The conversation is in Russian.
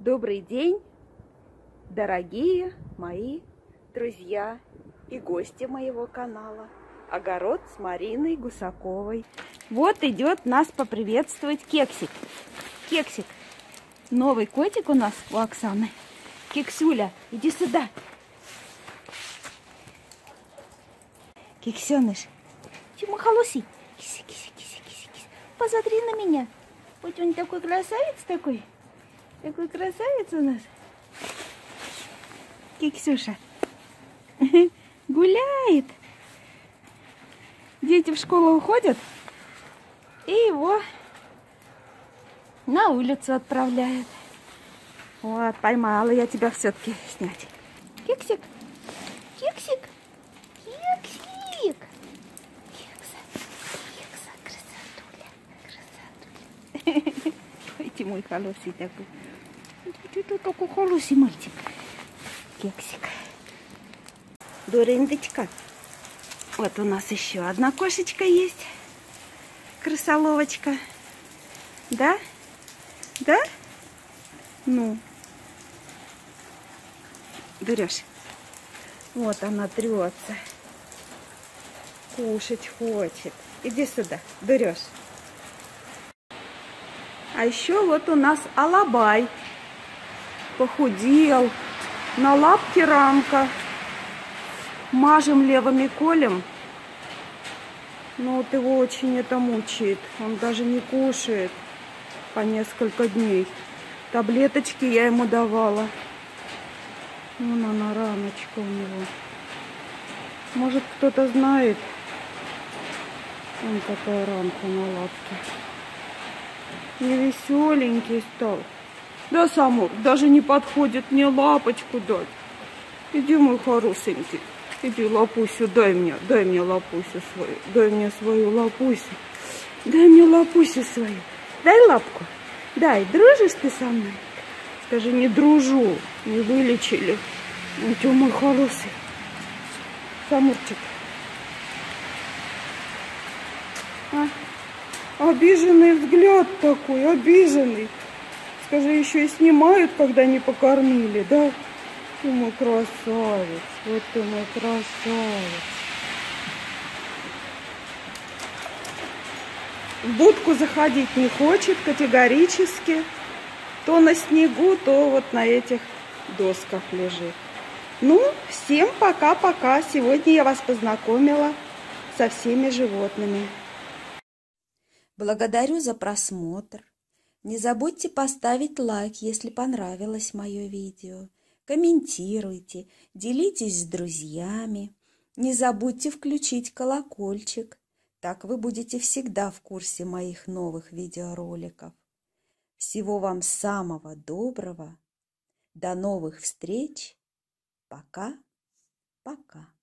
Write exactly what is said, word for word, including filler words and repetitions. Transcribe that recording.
Добрый день, дорогие мои друзья и гости моего канала. Огород с Мариной Гусаковой. Вот идет нас поприветствовать Кексик. Кексик, новый котик у нас у Оксаны. Кексюля, иди сюда. Кексеныш, чему холоси? Киси, киси, киси, киси, киси. Посмотри на меня. Вот он такой красавец такой. Такой красавец у нас. Кексюша. Гуляет. Дети в школу уходят. И его на улицу отправляют. Вот, поймала я тебя все-таки снять. Кексик. Кексик. Кексик. Кекса. Кекса. Красотуля. Красотуля. Ой, ты мой хороший такой. Ты такой хороший мальчик. Кексик. Дурындочка. Вот у нас еще одна кошечка есть. Крысоловочка. Да? Да? Ну. Берешь. Вот она трется. Кушать хочет. Иди сюда. Берешь. А еще вот у нас алабай. Похудел. На лапке рамка. Мажем левыми колем. Но вот его очень это мучает. Он даже не кушает по несколько дней. Таблеточки я ему давала. Вон она, раночка у него. Может, кто-то знает. Вон такая ранка на лапке. Невеселенький стал. Да, Самур, даже не подходит мне лапочку дать. Иди, мой хорошенький. Иди, лапусю, дай мне, дай мне лапусю свою. Дай мне свою лапусю. Дай мне лапусю свою. Дай лапку. Дай, дружишь ты со мной? Скажи, не дружу, не вылечили. Ну, ты мой хороший. Самурчик. А? Обиженный взгляд такой, обиженный. Скажи, еще и снимают, когда не покормили, да? Ты мой красавец, вот ты мой красавец. В будку заходить не хочет категорически. То на снегу, то вот на этих досках лежит. Ну, всем пока-пока. Сегодня я вас познакомила со всеми животными. Благодарю за просмотр. Не забудьте поставить лайк, если понравилось мое видео. Комментируйте, делитесь с друзьями. Не забудьте включить колокольчик. Так вы будете всегда в курсе моих новых видеороликов. Всего вам самого доброго. До новых встреч. Пока-пока.